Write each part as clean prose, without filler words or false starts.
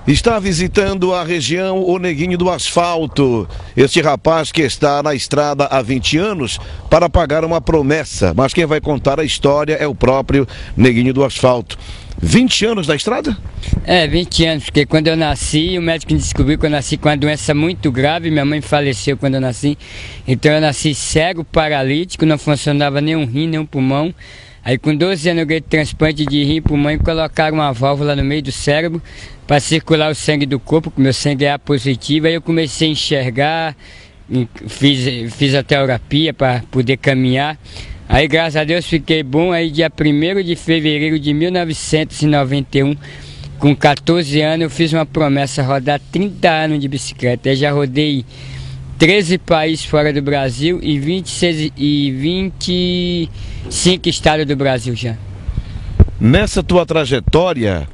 Está visitando a região o Neguinho do Asfalto. Este rapaz que está na estrada há 20 anos para pagar uma promessa. Mas quem vai contar a história é o próprio Neguinho do Asfalto. 20 anos na estrada? 20 anos, porque quando eu nasci, o médico descobriu que eu nasci com uma doença muito grave. Minha mãe faleceu quando eu nasci. Então eu nasci cego, paralítico, não funcionava nem um rim, nem um pulmão. Aí com 12 anos eu ganhei transplante de rim e pulmão e colocaram uma válvula no meio do cérebro para circular o sangue do corpo, porque meu sangue é A positivo. Aí eu comecei a enxergar, fiz a terapia para poder caminhar. Aí graças a Deus fiquei bom. Aí dia 1º de fevereiro de 1991, com 14 anos, eu fiz uma promessa, rodar 30 anos de bicicleta. Eu já rodei 13 países fora do Brasil e 25 estados do Brasil já. Nessa tua trajetória,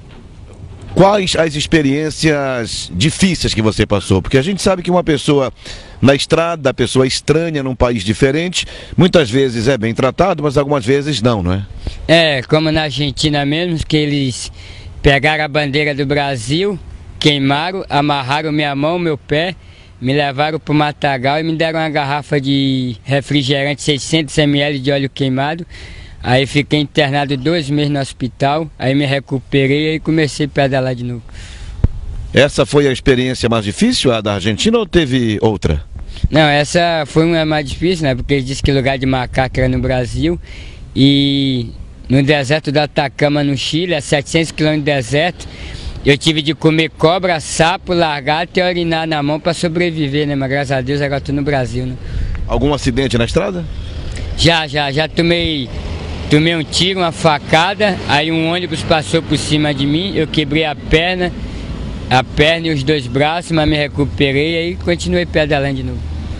quais as experiências difíceis que você passou? Porque a gente sabe que uma pessoa na estrada, a pessoa estranha num país diferente, muitas vezes é bem tratado, mas algumas vezes não, não é? Como na Argentina mesmo, que eles pegaram a bandeira do Brasil, queimaram, amarraram minha mão, meu pé, me levaram para o matagal e me deram uma garrafa de refrigerante 600 ml de óleo queimado. Aí fiquei internado 2 meses no hospital, aí me recuperei e comecei a pedalar de novo. Essa foi a experiência mais difícil, a da Argentina, ou teve outra? Não, essa foi uma mais difícil, né? Porque eles disseram que o lugar de macaco era no Brasil e no deserto do Atacama, no Chile, a 700 km de deserto, eu tive de comer cobra, sapo, lagarto e urinar na mão para sobreviver, né? Mas graças a Deus agora estou no Brasil, né? Algum acidente na estrada? Já tomei um tiro, uma facada, aí um ônibus passou por cima de mim, eu quebrei a perna e os 2 braços, mas me recuperei e aí continuei pedalando de novo.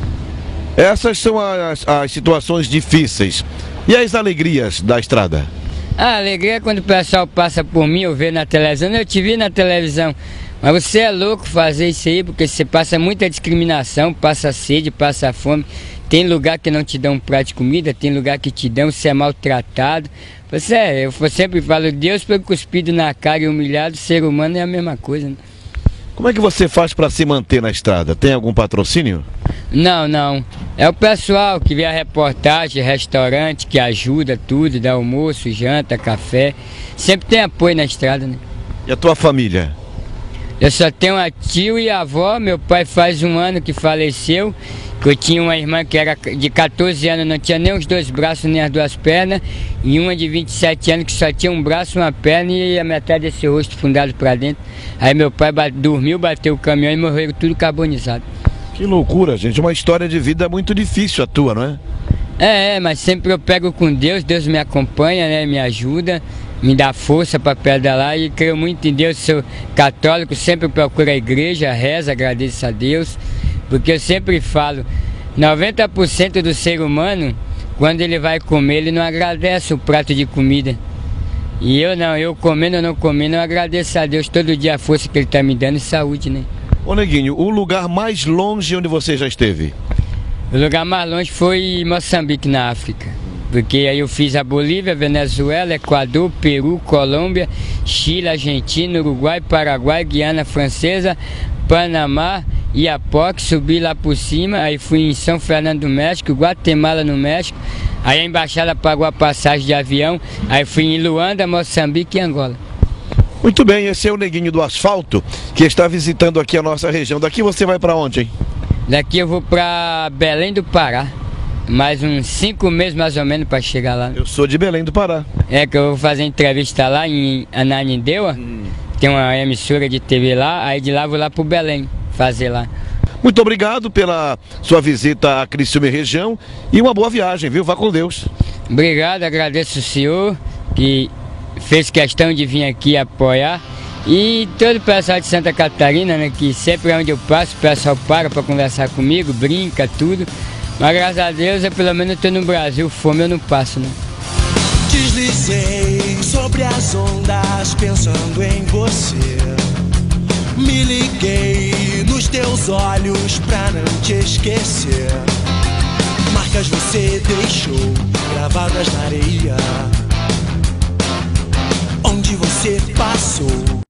Essas são as situações difíceis. E as alegrias da estrada? A alegria é quando o pessoal passa por mim, eu vejo na televisão. Eu te vi na televisão, mas você é louco fazer isso aí, porque você passa muita discriminação, passa sede, passa fome. Tem lugar que não te dão um prato de comida, tem lugar que te dão, você é maltratado. Eu sempre falo, Deus foi cuspido na cara e humilhado, ser humano é a mesma coisa, né? Como é que você faz para se manter na estrada? Tem algum patrocínio? Não. É o pessoal que vê a reportagem, restaurante, que ajuda tudo, dá almoço, janta, café. Sempre tem apoio na estrada, né? E a tua família? Eu só tenho a tio e a avó. Meu pai faz 1 ano que faleceu. Eu tinha uma irmã que era de 14 anos, não tinha nem os 2 braços nem as 2 pernas. E uma de 27 anos que só tinha um braço, uma perna e a metade desse rosto fundado para dentro. Aí meu pai dormiu, bateu o caminhão e morreram tudo carbonizado. Que loucura, gente. Uma história de vida muito difícil a tua, não é? Mas sempre eu pego com Deus, Deus me acompanha, né, me ajuda, me dá força para pedalar e creio muito em Deus. Sou católico, sempre procuro a igreja, rezo, agradeço a Deus, porque eu sempre falo, 90% do ser humano, quando ele vai comer, ele não agradece o prato de comida. E eu comendo ou não comendo, eu agradeço a Deus todo dia a força que Ele está me dando e saúde, né? Ô Neguinho, o lugar mais longe onde você já esteve? O lugar mais longe foi Moçambique, na África. Porque aí eu fiz a Bolívia, Venezuela, Equador, Peru, Colômbia, Chile, Argentina, Uruguai, Paraguai, Guiana Francesa, Panamá, Iapoque, subi lá por cima, aí fui em São Fernando do México, Guatemala no México, aí a embaixada pagou a passagem de avião, aí fui em Luanda, Moçambique e Angola. Muito bem, esse é o Neguinho do Asfalto, que está visitando aqui a nossa região. Daqui você vai para onde, hein? Daqui eu vou para Belém do Pará, mais uns 5 meses mais ou menos para chegar lá. Eu sou de Belém do Pará. Que eu vou fazer entrevista lá em Ananindeua, tem uma emissora de TV lá, aí de lá vou lá para o Belém fazer lá. Muito obrigado pela sua visita à Criciúma região e uma boa viagem, viu? Vá com Deus. Obrigado, agradeço o senhor que fez questão de vir aqui apoiar e todo o pessoal de Santa Catarina, né, que sempre onde eu passo o pessoal para conversar comigo, brinca, tudo. Mas graças a Deus, eu pelo menos estou no Brasil, fome eu não passo, né? Deslizei sobre as ondas pensando em você. Me liguei nos teus olhos pra não te esquecer. Marcas você deixou gravadas na areia onde você passou.